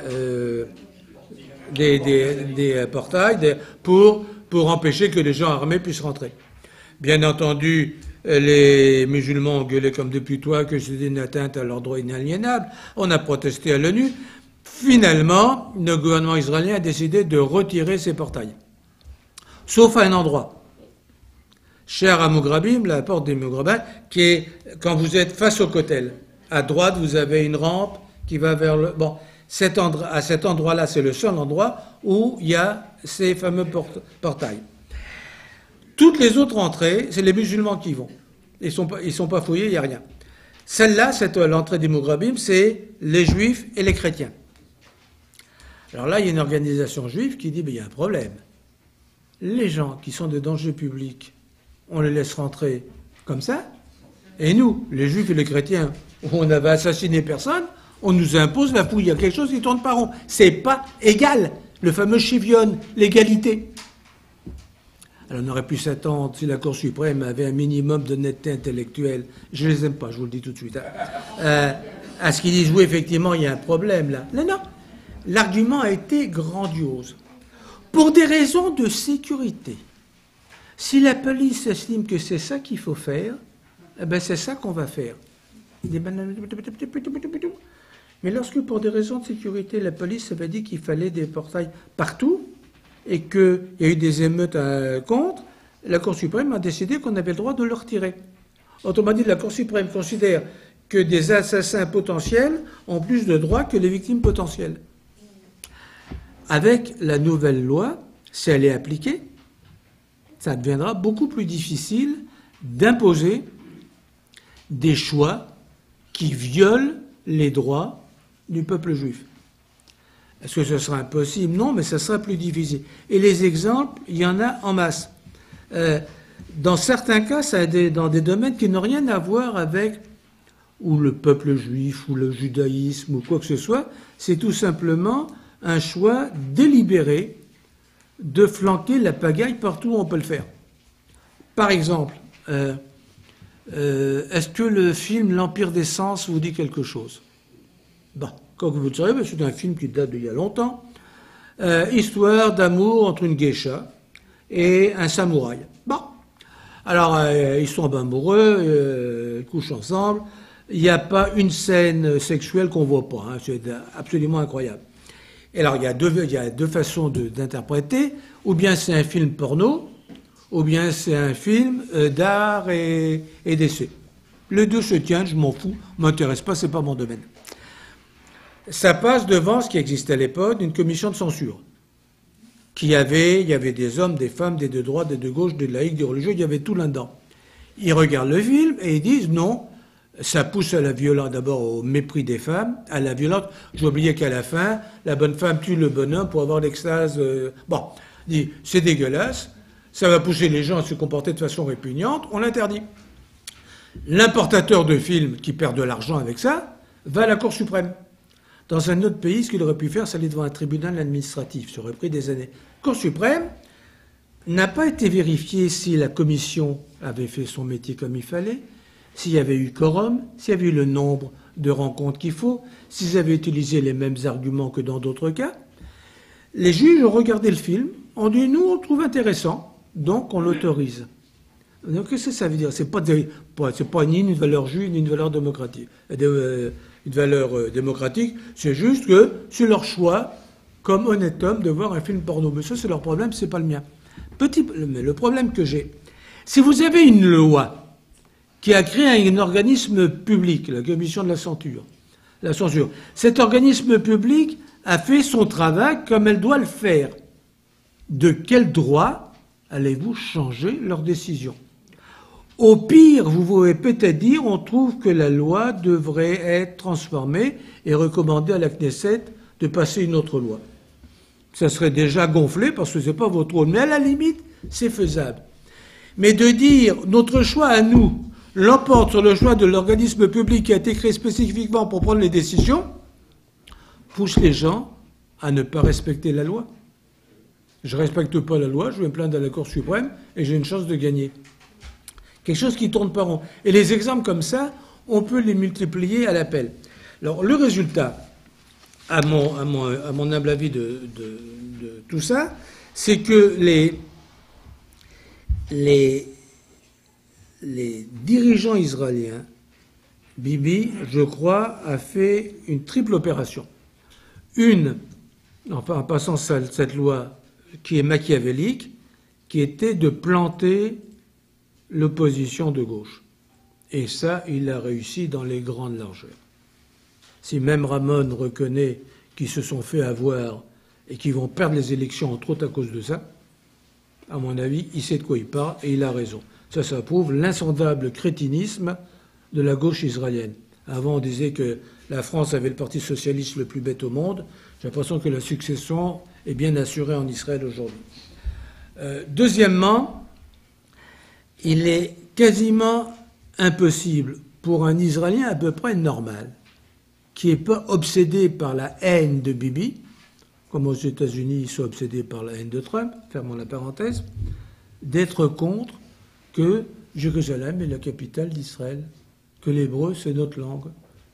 des portails pour empêcher que les gens armés puissent rentrer. Bien entendu, les musulmans ont gueulé comme depuis toi que c'était une atteinte à leurs droits inaliénables. On a protesté à l'ONU. Finalement, le gouvernement israélien a décidé de retirer ces portails. Sauf à un endroit. Cher à Mougrabim, la porte des Mougrabim, qui est quand vous êtes face au Kotel. À droite, vous avez une rampe qui va vers le... Bon, à cet endroit-là, c'est le seul endroit où il y a ces fameux portails. Toutes les autres entrées, c'est les musulmans qui y vont. Ils sont pas fouillés, il n'y a rien. Celle-là, l'entrée des Mougrabim, c'est les juifs et les chrétiens. Alors là, il y a une organisation juive qui dit, il y a un problème. Les gens qui sont de danger public, on les laisse rentrer comme ça, et nous, les juifs et les chrétiens, où on n'avait assassiné personne, on nous impose la fouille. Il y a quelque chose qui tourne pas rond. C'est pas égal. Le fameux chivionne, l'égalité. Alors on aurait pu s'attendre, si la Cour suprême avait un minimum d'honnêteté intellectuelle, je les aime pas, je vous le dis tout de suite, à ce qu'ils disent, oui, effectivement, il y a un problème là. Non, non. L'argument a été grandiose. Pour des raisons de sécurité. Si la police estime que c'est ça qu'il faut faire, eh ben c'est ça qu'on va faire. Mais lorsque, pour des raisons de sécurité, la police avait dit qu'il fallait des portails partout et qu'il y a eu des émeutes contre, la Cour suprême a décidé qu'on avait le droit de le retirer. Autrement dit, la Cour suprême considère que des assassins potentiels ont plus de droits que les victimes potentielles. Avec la nouvelle loi, si elle est appliquée, ça deviendra beaucoup plus difficile d'imposer des choix qui violent les droits du peuple juif. Est-ce que ce sera impossible? Non, mais ça sera plus difficile. Et les exemples, il y en a en masse. Dans certains cas, dans des domaines qui n'ont rien à voir avec ou le peuple juif, ou le judaïsme, ou quoi que ce soit, c'est tout simplement un choix délibéré de flanquer la pagaille partout où on peut le faire. Par exemple, est-ce que le film L'Empire des Sens vous dit quelque chose? Bon, comme vous le savez, c'est un film qui date d'il y a longtemps. Histoire d'amour entre une geisha et un samouraï. Bon, alors ils sont amoureux, ils couchent ensemble. Il n'y a pas une scène sexuelle qu'on ne voit pas. Hein, c'est absolument incroyable. Et alors, il y a deux façons d'interpréter. Ou bien c'est un film porno, ou bien c'est un film d'art et d'essai. Les deux se tiennent, je m'en fous, m'intéresse pas, c'est pas mon domaine. Ça passe devant ce qui existait à l'époque, une commission de censure. Il y avait des hommes, des femmes, des de droite, des de gauche, des laïcs, des religieux, il y avait tout là-dedans. Ils regardent le film et ils disent non. Ça pousse à la violence, d'abord au mépris des femmes, à la violence. J'ai oublié qu'à la fin, la bonne femme tue le bonhomme pour avoir l'extase. Bon, dit, c'est dégueulasse, ça va pousser les gens à se comporter de façon répugnante, on l'interdit. L'importateur de films qui perd de l'argent avec ça va à la Cour suprême. Dans un autre pays, ce qu'il aurait pu faire, c'est aller devant un tribunal administratif. Ça aurait pris des années. Cour suprême n'a pas été vérifié si la commission avait fait son métier comme il fallait, s'il y avait eu quorum, s'il y avait eu le nombre de rencontres qu'il faut, s'ils avaient utilisé les mêmes arguments que dans d'autres cas. Les juges ont regardé le film, ont dit, nous, on le trouve intéressant, donc on l'autorise. Donc, qu'est-ce que ça veut dire? C'est pas ni une valeur juive, ni une valeur démocratique. Une valeur démocratique, c'est juste que c'est leur choix comme honnête homme, de voir un film porno. Mais ça, c'est leur problème, c'est pas le mien. Mais le problème que j'ai, si vous avez une loi qui a créé un organisme public, la commission de la censure, cet organisme public a fait son travail comme elle doit le faire. De quel droit allez-vous changer leur décision? Au pire, vous pouvez peut-être dire, on trouve que la loi devrait être transformée et recommander à la Knesset de passer une autre loi. Ça serait déjà gonflé parce que c'est pas votre rôle. Mais à la limite, c'est faisable. Mais de dire, notre choix à nous l'emporte sur le choix de l'organisme public qui a été créé spécifiquement pour prendre les décisions, pousse les gens à ne pas respecter la loi. Je ne respecte pas la loi, je vais me plaindre à la Cour suprême et j'ai une chance de gagner. Quelque chose qui tourne pas rond. Et les exemples comme ça, on peut les multiplier à l'appel. Alors, le résultat, à mon humble avis de tout ça, c'est que les dirigeants israéliens, Bibi, je crois, a fait une triple opération. En passant cette loi qui est machiavélique, qui était de planter l'opposition de gauche. Et ça, il a réussi dans les grandes largeurs. Si même Ramon reconnaît qu'ils se sont fait avoir et qu'ils vont perdre les élections, entre autres à cause de ça, à mon avis, il sait de quoi il parle et il a raison. Ça prouve l'insondable crétinisme de la gauche israélienne. Avant, on disait que la France avait le parti socialiste le plus bête au monde. J'ai l'impression que la succession est bien assurée en Israël aujourd'hui. Deuxièmement, il est quasiment impossible pour un Israélien à peu près normal, qui n'est pas obsédé par la haine de Bibi, comme aux États-Unis ils sont obsédés par la haine de Trump, fermons la parenthèse, d'être contre que Jérusalem est la capitale d'Israël, que l'hébreu c'est notre langue,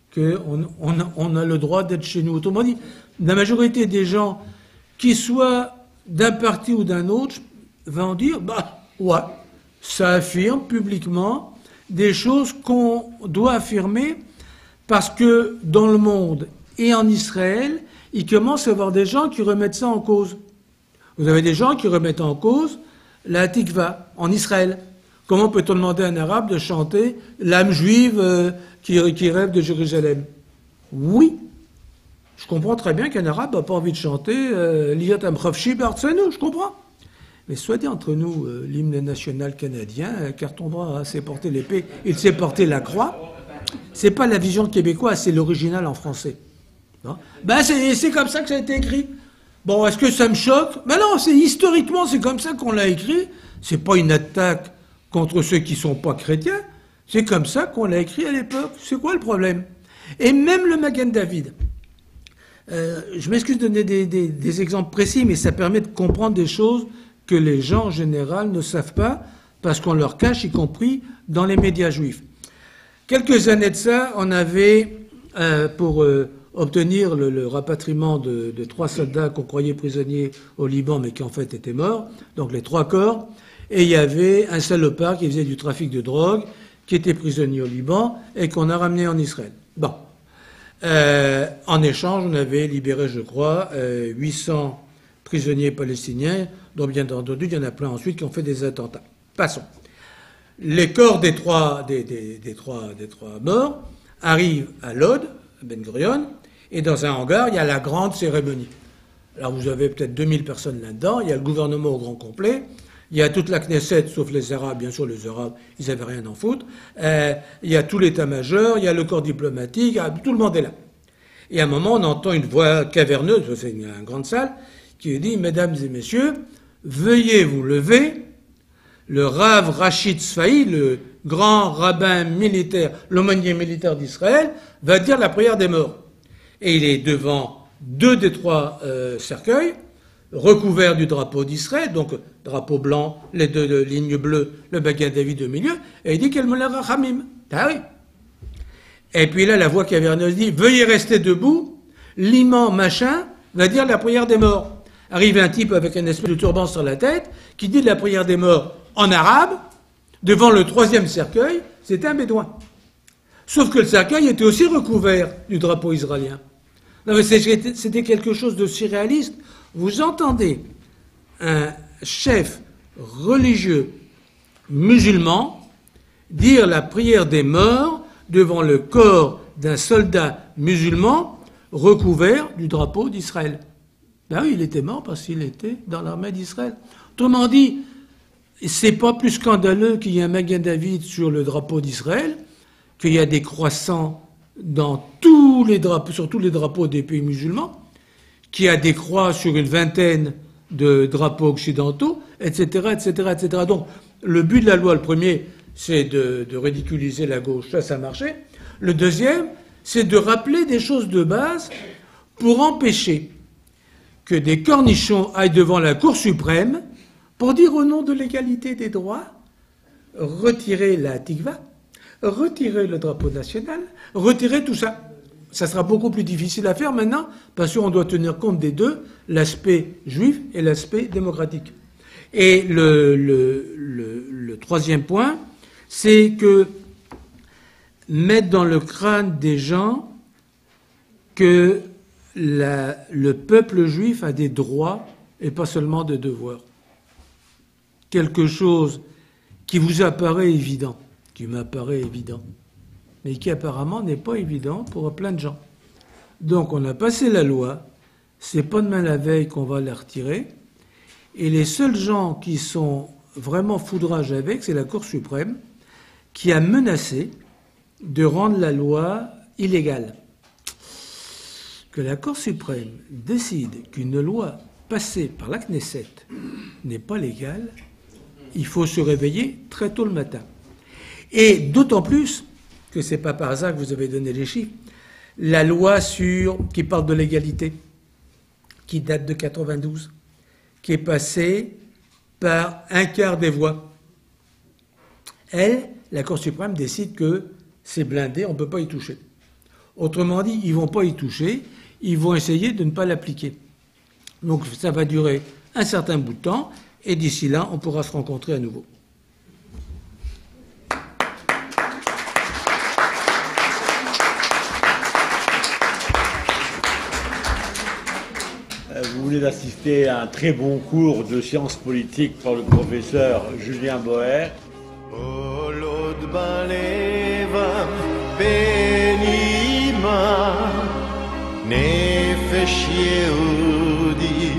qu'on a le droit d'être chez nous. Autrement dit, la majorité des gens, qui soient d'un parti ou d'un autre, vont dire, ouais, ça affirme publiquement des choses qu'on doit affirmer parce que dans le monde et en Israël, il commence à y avoir des gens qui remettent ça en cause. Vous avez des gens qui remettent en cause la Tikva en Israël. Comment peut-on demander à un arabe de chanter l'âme juive qui rêve de Jérusalem? Oui, je comprends très bien qu'un arabe n'a pas envie de chanter Liat Amchavshi Bartsenu, je comprends. Mais soit dit entre nous, l'hymne national canadien, car ton bras sait porter l'épée, il sait porter la croix, c'est pas la vision québécoise, c'est l'original en français. C'est comme ça que ça a été écrit. Bon, est-ce que ça me choque? Ben non, historiquement, c'est comme ça qu'on l'a écrit. C'est pas une attaque contre ceux qui sont pas chrétiens. C'est comme ça qu'on l'a écrit à l'époque. C'est quoi le problème? Et même le Magen David. Je m'excuse de donner des exemples précis, mais ça permet de comprendre des choses que les gens en général ne savent pas, parce qu'on leur cache, y compris dans les médias juifs. Quelques années de ça, on avait, pour obtenir le rapatriement de 3 soldats qu'on croyait prisonniers au Liban, mais qui en fait étaient morts, donc les 3 corps, et il y avait un salopard qui faisait du trafic de drogue, qui était prisonnier au Liban, et qu'on a ramené en Israël. Bon. En échange, on avait libéré, je crois, 800 prisonniers palestiniens, dont bien entendu, il y en a plein ensuite qui ont fait des attentats. Passons. Les corps des trois morts arrivent à Lod, à Ben Gurion, et dans un hangar, il y a la grande cérémonie. Alors vous avez peut-être 2000 personnes là-dedans, il y a le gouvernement au grand complet, il y a toute la Knesset, sauf les Arabes, bien sûr les Arabes, ils n'avaient rien à en foutre, il y a tout l'état-major, il y a le corps diplomatique, tout le monde est là. Et à un moment, on entend une voix caverneuse, c'est une grande salle, qui dit « Mesdames et messieurs, veuillez vous lever ». Le Rav Rachid Sfaï, le grand rabbin militaire, l'aumônier militaire d'Israël, va dire la prière des morts. Et il est devant 2 des 3 cercueils, recouverts du drapeau d'Israël, donc drapeau blanc, les 2 lignes bleues, le Magen David au milieu, et il dit qu'elle me l'a rachamim. Ah oui. Et puis là, la voix caverneuse dit « Veuillez rester debout, l'imam machin va dire la prière des morts ». Arrive un type avec un espèce de turban sur la tête qui dit la prière des morts en arabe, devant le 3e cercueil, c'était un bédouin. Sauf que le cercueil était aussi recouvert du drapeau israélien. Non, mais c'était quelque chose de surréaliste. Vous entendez un chef religieux musulman dire la prière des morts devant le corps d'un soldat musulman recouvert du drapeau d'Israël. Ben oui, il était mort parce qu'il était dans l'armée d'Israël. Autrement dit, c'est pas plus scandaleux qu'il y ait un Magen David sur le drapeau d'Israël, qu'il y a des croissants dans tous les drapeaux, sur tous les drapeaux des pays musulmans, qu'il y a des croix sur une vingtaine de drapeaux occidentaux, etc., etc., etc. Donc, le but de la loi, le premier, c'est de ridiculiser la gauche. Ça marchait. Le deuxième, c'est de rappeler des choses de base pour empêcher que des cornichons aillent devant la Cour suprême pour dire au nom de l'égalité des droits, retirer la tikva, retirer le drapeau national, retirer tout ça. Ça sera beaucoup plus difficile à faire maintenant parce qu'on doit tenir compte des deux, l'aspect juif et l'aspect démocratique. Et le troisième point, c'est que mettre dans le crâne des gens que le peuple juif a des droits et pas seulement des devoirs. Quelque chose qui vous apparaît évident, qui m'apparaît évident, mais qui apparemment n'est pas évident pour plein de gens. Donc on a passé la loi, c'est pas demain la veille qu'on va la retirer, et les seuls gens qui sont vraiment foudrage avec, c'est la Cour suprême, qui a menacé de rendre la loi illégale. Que la Cour suprême décide qu'une loi passée par la Knesset n'est pas légale, il faut se réveiller très tôt le matin. Et d'autant plus que c'est pas par hasard que vous avez donné les chiffres, la loi qui parle de l'égalité, qui date de 92, qui est passée par un quart des voix. Elle, la Cour suprême décide que c'est blindé, on ne peut pas y toucher. Autrement dit, ils ne vont pas y toucher, ils vont essayer de ne pas l'appliquer. Donc ça va durer un certain bout de temps, et d'ici là, on pourra se rencontrer à nouveau. Vous venez d'assister à un très bon cours de sciences politiques par le professeur Julien Boer. כל עוד בלבם בנימה נפש יהודי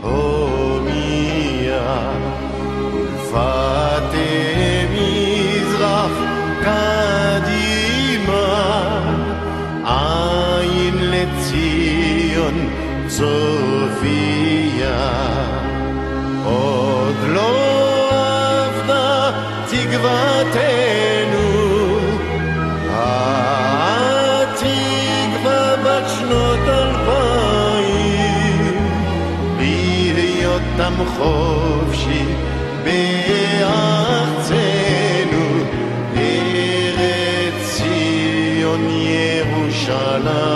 הומיה ולפתי מזרח קדימה עין לציון צופיה עוד לא עבדה תקוותנו התקווה בת שנות 2000 בהיותם חופשי בארצנו ארץ ציון ירושלים